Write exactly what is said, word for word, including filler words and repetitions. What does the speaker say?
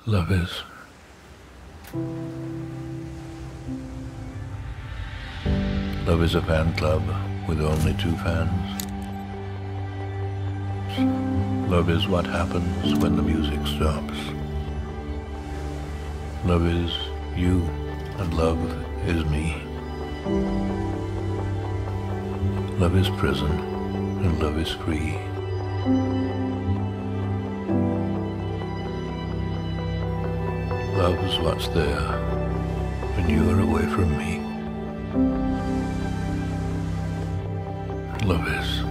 Love is. Love is a fan club with only two fans. Love is what happens when the music stops. Love is you, and love is me. Love is prison, and love is free. Love's what's there when you are away from me. Love is.